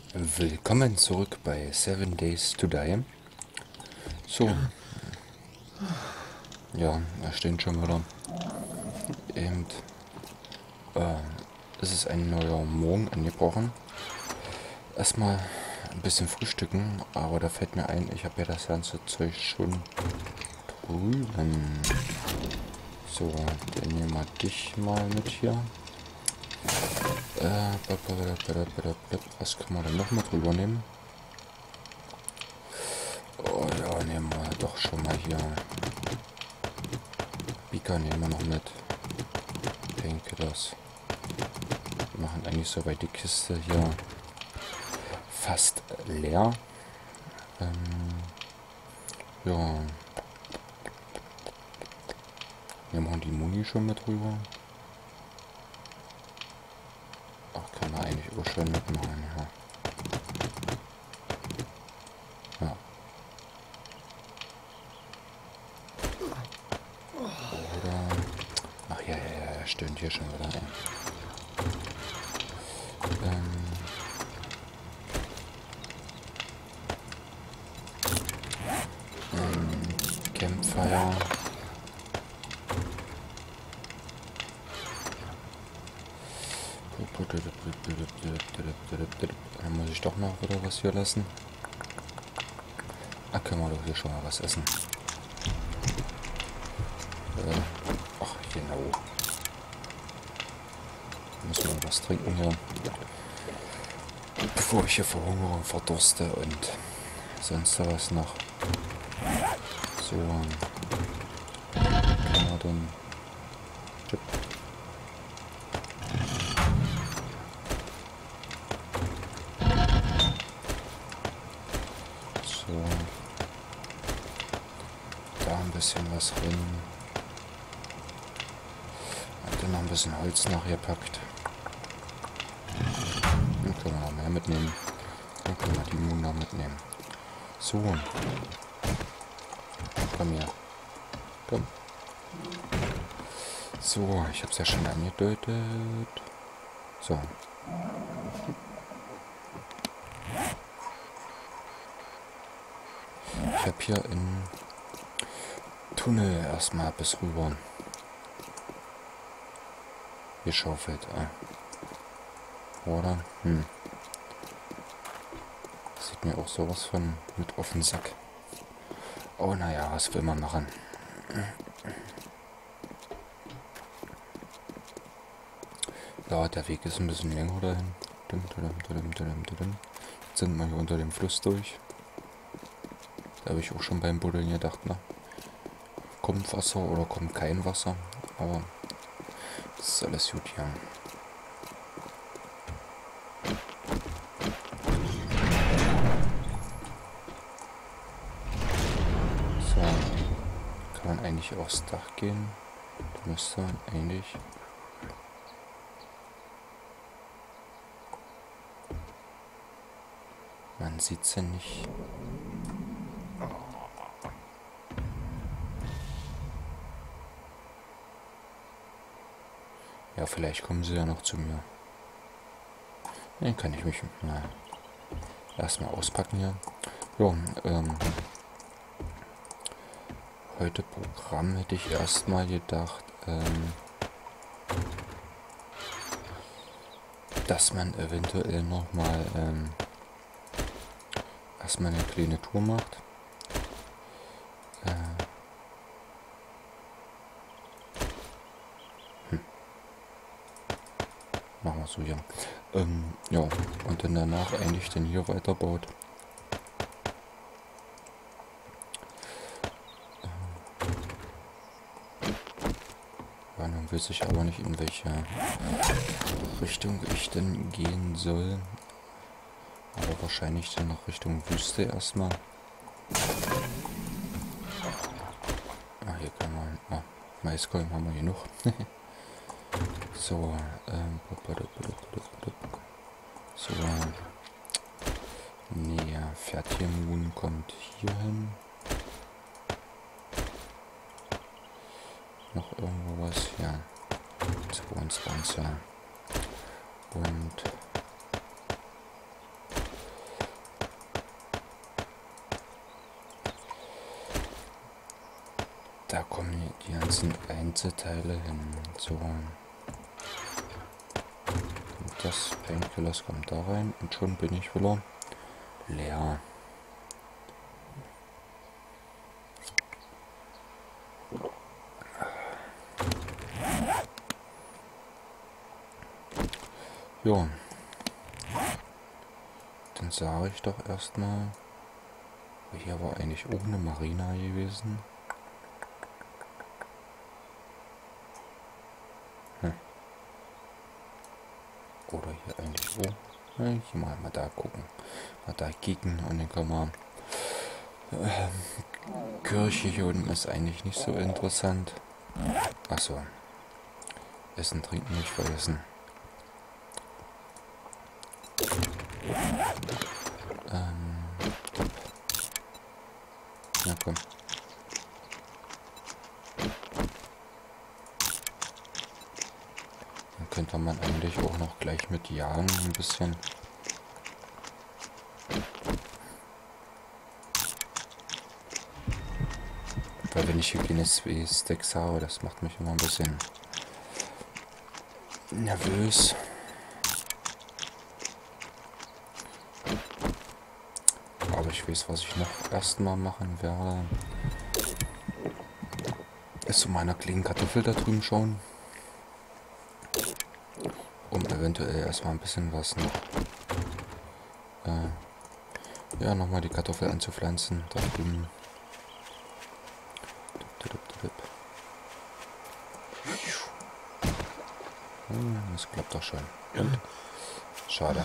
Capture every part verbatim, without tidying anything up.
Willkommen zurück bei Seven Days to Die. So, ja, er steht schon wieder. Eben, äh, es ist ein neuer Morgen angebrochen. Erstmal ein bisschen frühstücken, aber da fällt mir ein, ich habe ja das ganze Zeug schon drüben. So, dann nehmen wir dich mal mit hier. Äh, was können wir denn noch mit drüber nehmen? Oh ja, nehmen wir doch schon mal hier. Beaker nehmen wir noch mit. Painkillers. Wir machen eigentlich soweit die Kiste hier fast leer. Ähm, ja. Wir machen die Muni schon mit rüber. Ach, kann man eigentlich auch schon mitmachen, ja. Ja. Oder... Ach ja, ja, ja, er stöhnt hier schon wieder ein. Ähm... ähm Campfire. Dann muss ich doch noch wieder was hier lassen. Ah, können wir doch hier schon mal was essen. Äh, ach, genau. Müssen wir was trinken hier. Bevor ich hier verhungere und verdurste und sonst was noch. So. Können wir dann... Chip. So. Da ein bisschen was drin. Und dann noch ein bisschen Holz nachgepackt. Dann können wir noch mehr mitnehmen. Dann können wir die Moon noch mitnehmen. So. Komm her. Komm. So, ich habe es ja schon angedeutet. So. Ich habe hier in Tunnel erstmal bis rüber geschaufelt. Ah. Oder? Hm. Sieht mir auch sowas von mit auf den Sack. Oh, naja, was will man machen? Ja, der Weg ist ein bisschen länger dahin. Jetzt sind wir hier unter dem Fluss durch. Da habe ich auch schon beim Buddeln gedacht, ne? Kommt Wasser oder kommt kein Wasser? Aber das ist alles gut hier. So, kann man eigentlich aufs Dach gehen? Da müsste man eigentlich... Man sieht sie nicht. Ja, vielleicht kommen sie ja noch zu mir. Dann kann ich mich mal erstmal auspacken hier. Ja, ähm, heute Programm hätte ich erstmal gedacht, ähm, dass man eventuell nochmal ähm, erstmal eine kleine Tour macht. Äh, hm. Machen wir so, ja. Ähm, ja, und dann danach eigentlich dann hier weiterbaut. Ja, dann weiß ich aber nicht, in welche Richtung ich denn gehen soll. Aber wahrscheinlich dann noch Richtung Wüste erstmal. Ah, hier kann man... Ah, Maiskolben haben wir genug. So, ähm... So. Nee, Fertiermoon kommt hier hin. Noch irgendwo was? Ja. zweiundzwanzig. Und Da kommen die ganzen Einzelteile hin. So. Und das Painkillers kommt da rein und schon bin ich wieder leer. Ja. Dann sage ich doch erstmal, hier war eigentlich auch eine Marina gewesen. Hm. Oder hier eigentlich wo? Ja, hier mal, mal da gucken. Mal da kicken und dann kann man... Äh, Kirche hier unten ist eigentlich nicht so interessant. Achso. Essen, trinken nicht vergessen. Ähm. Na komm. Dann könnte man eigentlich auch noch gleich mit jagen ein bisschen. Weil wenn ich hier keine zwei Stacks habe, das macht mich immer ein bisschen nervös. Aber ich weiß, was ich noch erstmal machen werde. Ist zu meiner kleinen Kartoffel da drüben schauen. Um eventuell erstmal ein bisschen was noch. Äh, ja, nochmal die Kartoffel anzupflanzen. Da drüben. Das klappt doch schon. Und? Schade.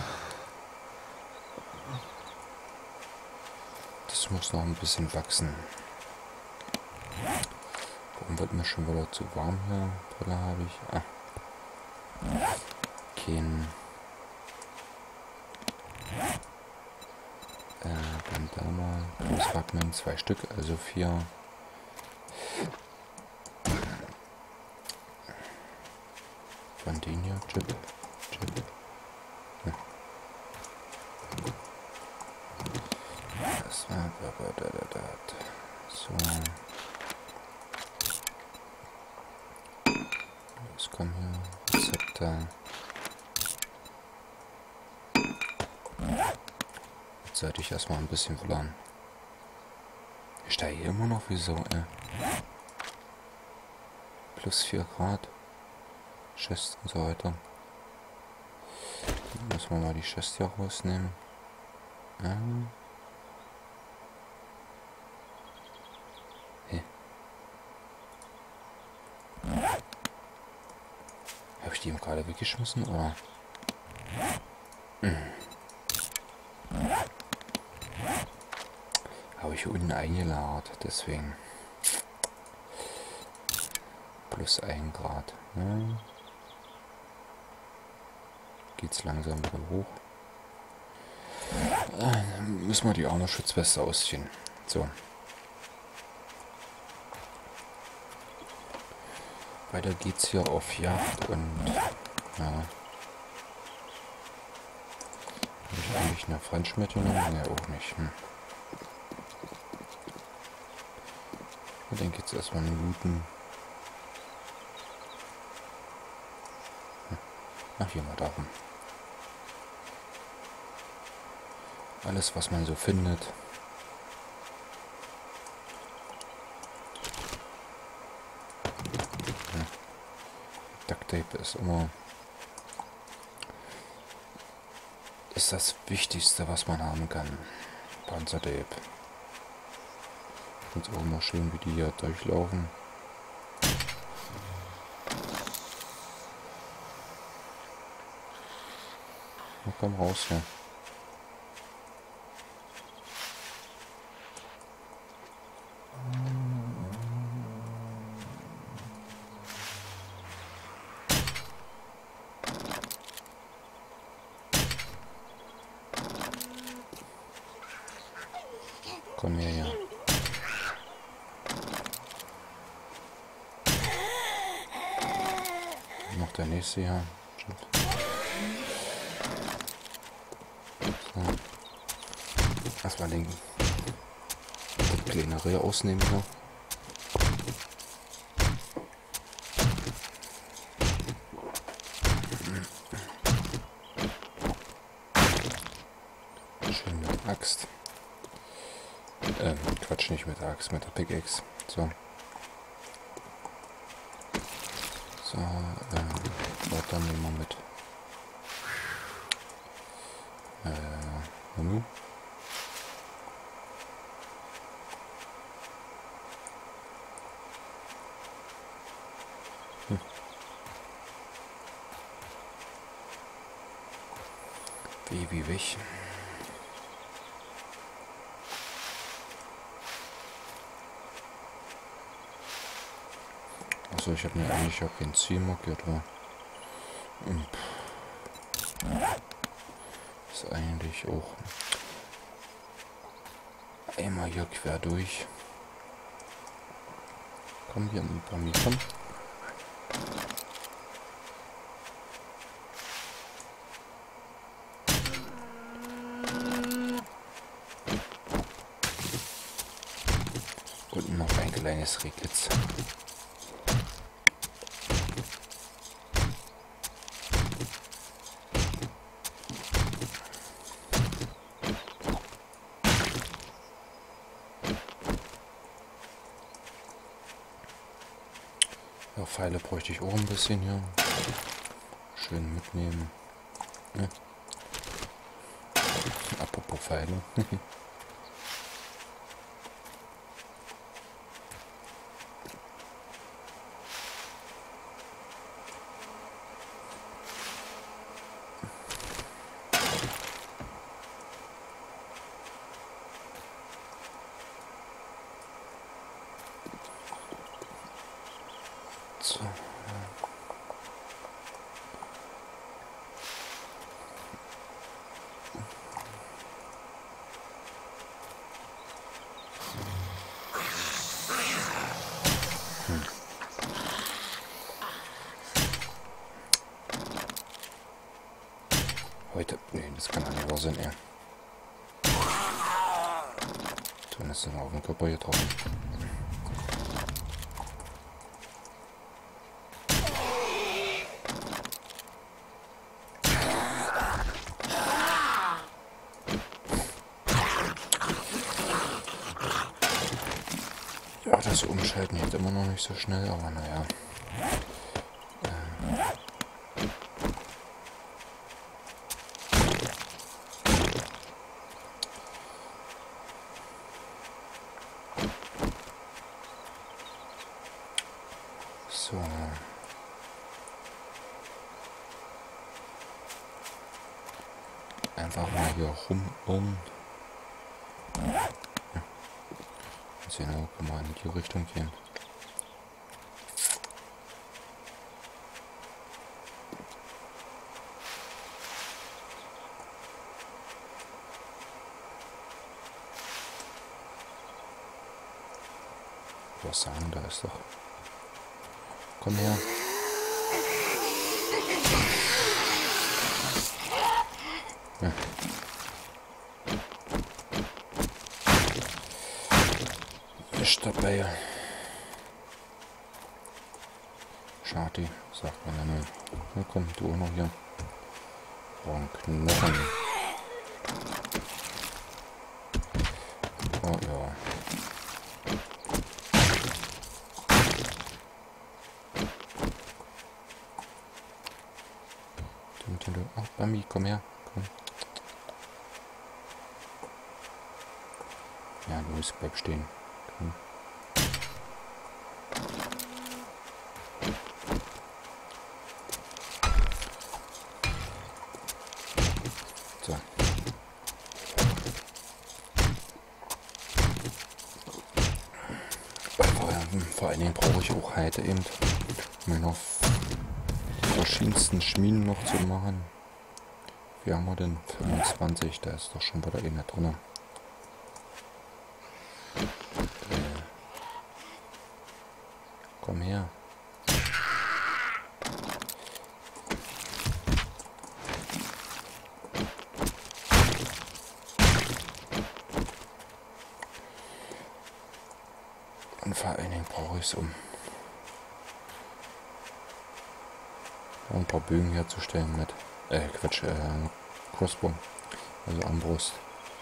Das muss noch ein bisschen wachsen. Warum wird mir schon wieder zu warm hier? Brille habe ich. Ah. Kein. Äh, dann da mal. Großwagnen, zwei Stück, also vier. Von denen hier, Chip. Chip. Ja. Das war. So. Los, komm hier. Rezepte. Jetzt sollte ich erstmal ein bisschen verladen. Ich steige hier immer noch, wieso, ey? Plus vier Grad. Chest und so weiter. Dann müssen wir mal die Chest hier rausnehmen. Ja. Hey. Habe ich die eben gerade weggeschmissen, oder? Hm. Habe ich hier unten eingelagert, deswegen. Plus ein Grad. Ja. Geht's langsam wieder hoch. Dann müssen wir die Armor-Schutzweste ausziehen. So. Weiter geht's hier auf Jagd und ja. Habe ich eigentlich eine French mitgenommen? Ne, auch nicht. Hm. Ich denke jetzt erstmal einen guten. Hm. Ach, hier mal darum. Alles, was man so findet. Ja. Duct Tape ist immer ist das Wichtigste, was man haben kann. Panzertape. Ich finde es auch immer schön, wie die hier durchlaufen. Na, komm raus hier. Komm her, ja. Noch der nächste hier. So. Erstmal den kleine Rehe ausnehmen hier. Schön mit der Axt. Ähm, Quatsch, nicht mit der Axt, mit der Pickaxe. So. So, ähm, Wörter nehmen wir mit. Äh, Menü. Hm. Wie, wie, weg. Also ich habe mir eigentlich auch kein Ziel markiert, aber ist eigentlich auch einmal hier quer durch. Kommen wir ein paar Meter. Und noch ein kleines Rehkitz. Ja, Pfeile bräuchte ich auch ein bisschen hier. Schön mitnehmen. Ja. Apropos Pfeile. So. Hm. Heute, nee, das kann doch nicht wahr sein, ey. Dann ist er auf den Körper getroffen. Ja, das Umschalten geht immer noch nicht so schnell, aber naja. Ähm. So. Einfach mal hier rum um. Genau, kann man in die Richtung gehen. Was sagen, da ist doch. Komm her. Ja. Ist dabei. Schade, sagt man dann. Na komm, du auch noch hier. Oh, ein Knochen. Oh ja. Ach, Bambi, komm her. Komm. Ja, los, bleib stehen. Komm. So. Vor allen Dingen brauche ich auch halt eben, um mir noch verschiedensten Schmieden noch zu machen. Wie haben wir denn? fünfundzwanzig, da ist doch schon wieder eine drin. Äh, komm her. Und vor allen Dingen brauche ich es, um ein paar Bögen herzustellen mit, äh, Quatsch, äh, Crossbow, also Armbrust.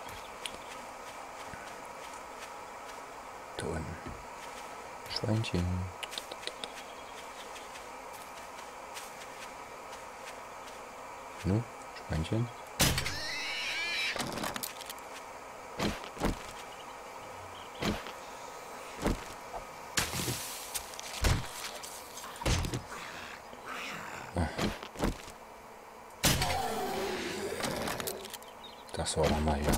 Da unten. Schweinchen. Ne? Schweinchen. Das war dann mal ja.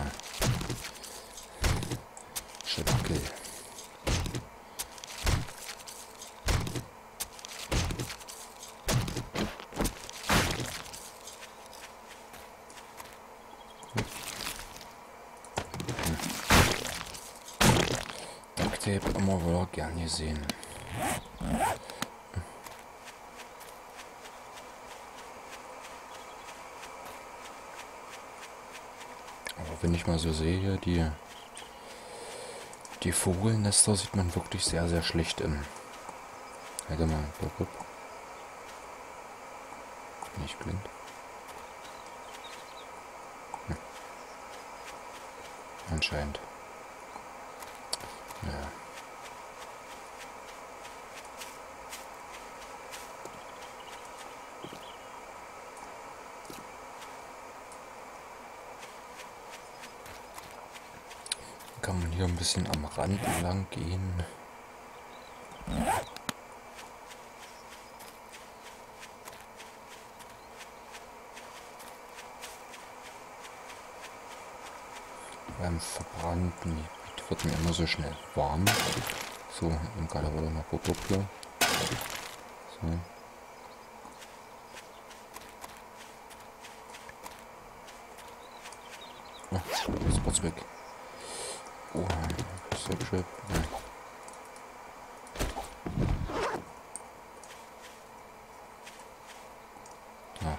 Schipkel. Ducktape immer wieder gern gesehen. Aber wenn ich mal so sehe, die die Vogelnester sieht man wirklich sehr, sehr schlecht in. Warte mal. Nicht blind. Hm. Anscheinend. Ja. Kann man hier ein bisschen am Rand lang gehen. Beim verbrannten Gebiet wird mir immer so schnell warm. So, im Galarola mal Pop-Up hier. So. Oh, jetzt wird's weg. Oh, sehr schön. Ja. Ja.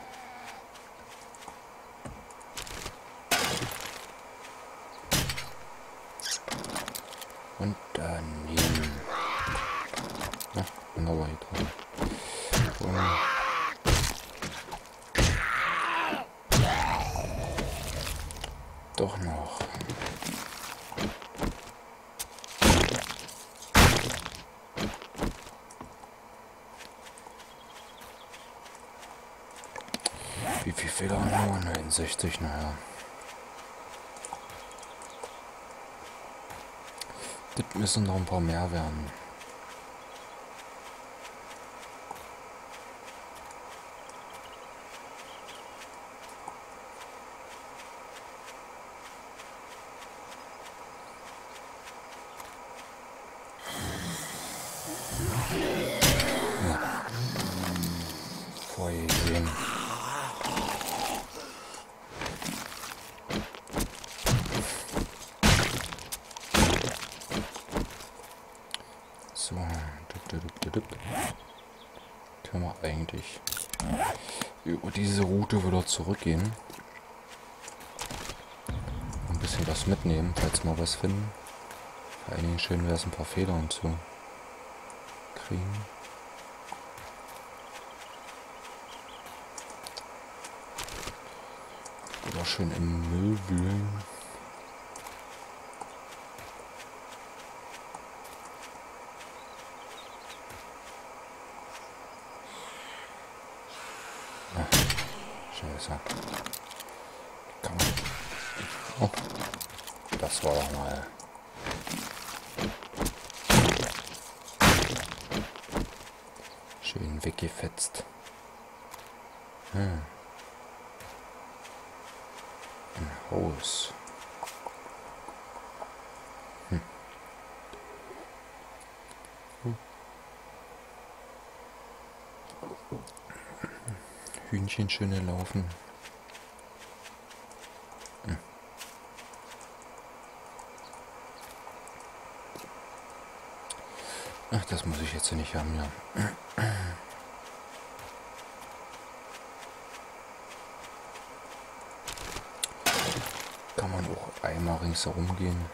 Und daneben. Ja, wunderbar hier dran. Und doch noch. Wie viel Fehler haben wir? neunundsechzig, naja. Das müssen noch ein paar mehr werden. Ja. Vorher gesehen. So, können wir eigentlich über diese Route wieder zurückgehen. Ein bisschen was mitnehmen, falls wir was finden. Vor allen Dingen schön wäre es, ein paar Federn zu kriegen. Oder schön im Müll wühlen. Scheiße. Kann man. Oh, das war doch mal. Schön weggefetzt. Hm. Ein Haus. Hm. Hm. Hühnchen schöne laufen. Hm. Ach, das muss ich jetzt nicht haben, ja. Kann man auch einmal ringsherum gehen.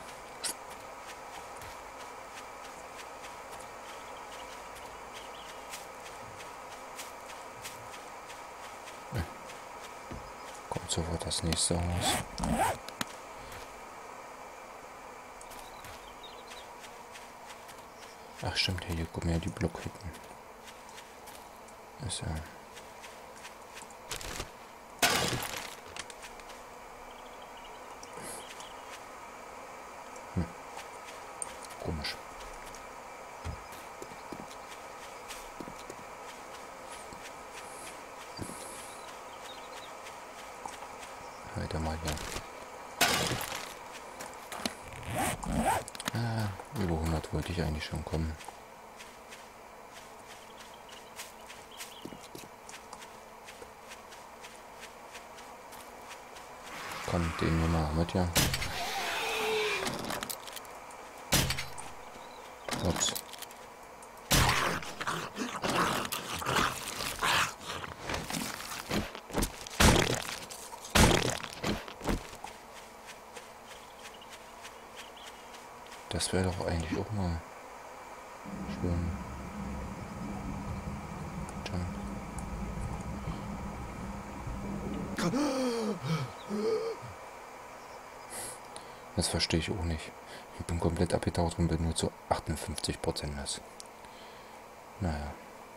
Hm. Kommt sofort das nächste Haus. Ach stimmt, hier kommen ja die Blockhütten. Ist ja... Hm. Komisch. Weiter mal hier. Ah, über hundert wollte ich eigentlich schon kommen. Komm, den nehmen wir mit, ja. Ups. Das wäre doch eigentlich auch mal schön. Jump. Das verstehe ich auch nicht. Ich bin komplett abgetaucht und bin nur zu achtundfünfzig Prozent nass. Naja.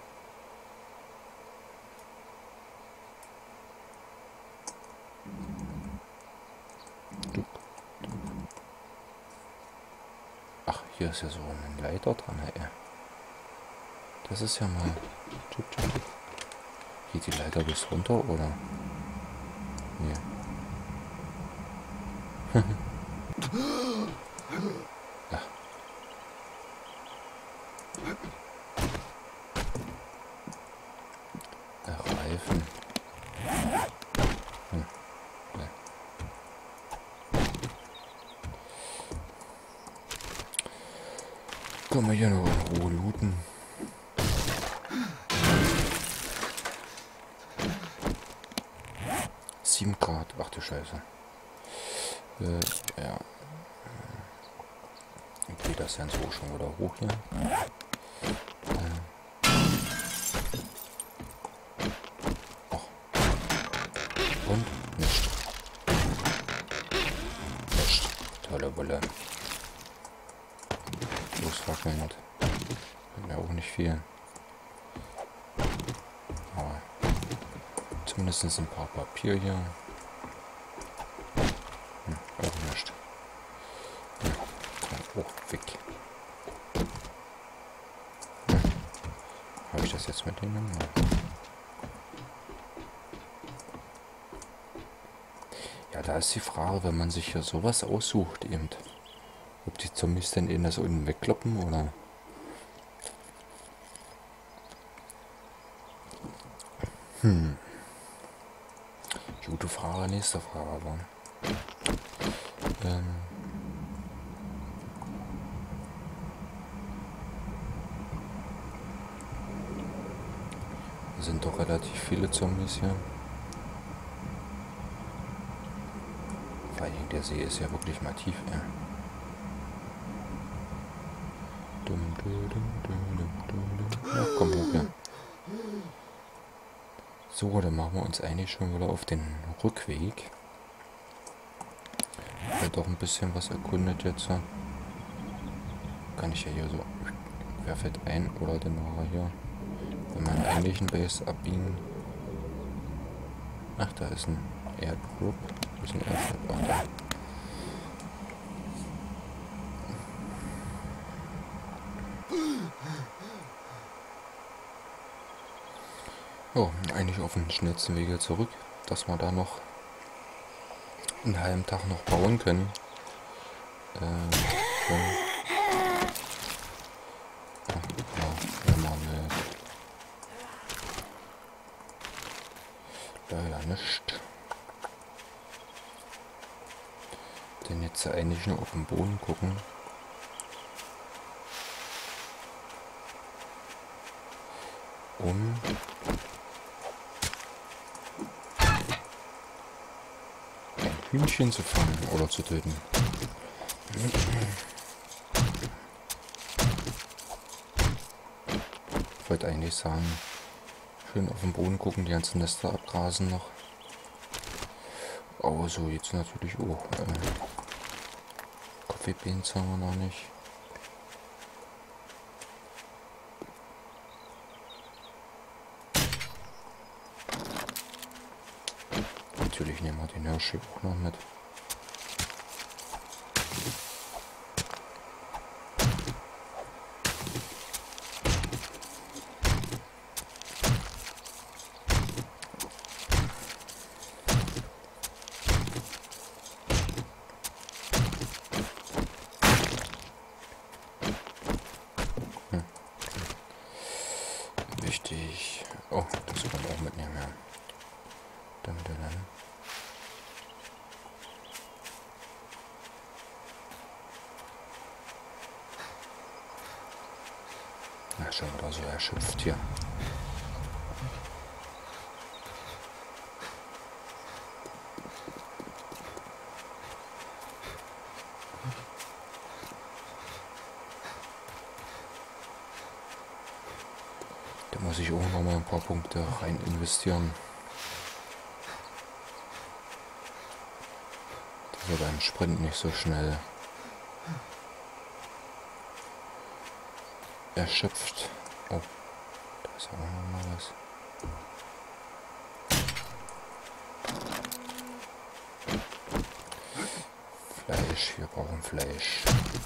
Ach, hier ist ja so ein Leiter dran, ey. Das ist ja mal... Geht die Leiter bis runter, oder? Hier. Ach. Ach, Reifen. Hm. Ja. Können wir hier noch in Ruhe looten? sieben Grad. Ach du Scheiße. Äh, ja. Okay, das ist ja so schon wieder hoch hier. Äh. Och. Und? Nicht. Nicht. Tolle Wolle. Los, verkleinert. Hat mir auch nicht viel. Aber zumindest ein paar Papier hier. Hm, auch nicht. Ja, auch weg. Hm. Habe ich das jetzt mitgenommen? Ja. Ja, da ist die Frage, wenn man sich hier sowas aussucht, eben, ob die Zombies denn eben das unten wegkloppen oder... Hm. Gute Frage, nächste Frage, aber... Ähm... sind doch relativ viele Zombies hier. Vor allem der See ist ja wirklich mal tief, ja. Dum, dum, dum, dum, dum. Ja, komm hoch, ja. So, dann machen wir uns eigentlich schon wieder auf den Rückweg. Ich habe doch ein bisschen was erkundet jetzt. Kann ich ja hier so querfeld ein oder dann nachher hier bei meinem eigentlichen Base abbiegen. Ach, da ist ein Airdrop. Da ist ein Airdrop auch da. Oh, eigentlich auf den schnellsten Wege zurück, dass wir da noch einen halben Tag noch bauen können. Äh, schon. Ja, ja, mal mit. Leider nicht. Denn jetzt eigentlich nur auf den Boden gucken. Um ein Hühnchen zu fangen oder zu töten. Ich wollte eigentlich sagen, schön auf den Boden gucken, die ganzen Nester abgrasen noch. Aber so jetzt natürlich auch. Äh, Coffee Beans haben wir noch nicht. natürlich nehmen wir den Hirsch auch noch mit. Wichtig. Oh, das kann man auch mitnehmen, ja. Dann wieder dann. Na, schon wieder so erschöpft hier. Da muss ich auch noch mal ein paar Punkte rein investieren. Das wird beim Sprint nicht so schnell erschöpft. Oh, da ist auch noch mal was. Fleisch, wir brauchen Fleisch.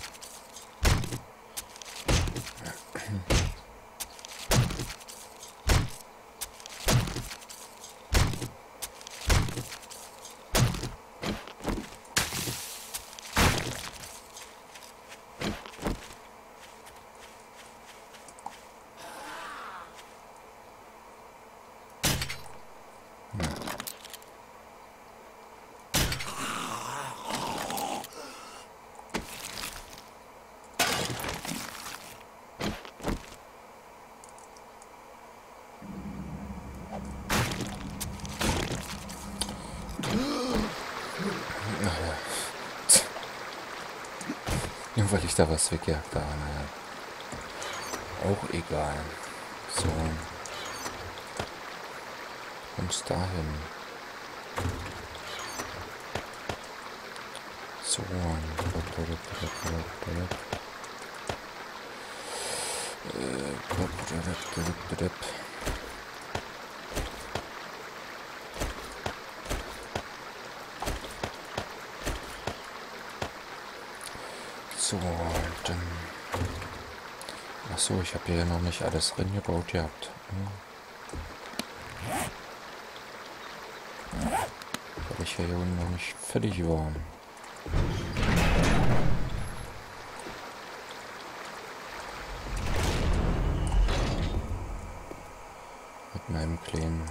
Nur weil ich da was weggejagt habe. Naja. Auch egal. So. Kommst dahin. So. Äh. So, dann... Achso, ich habe hier noch nicht alles drin gebaut gehabt. Hm. Weil ich hier unten noch nicht fertig war. Mit meinem kleinen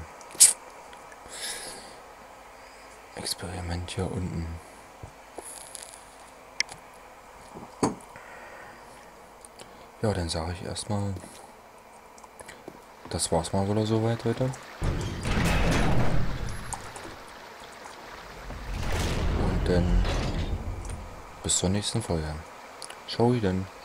Experiment hier unten. Ja, dann sage ich erstmal, das war's mal wieder soweit heute. Und dann bis zur nächsten Folge. Ciao dann.